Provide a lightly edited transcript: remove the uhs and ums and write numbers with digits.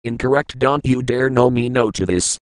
Incorrect. Don't you dare no me no to this.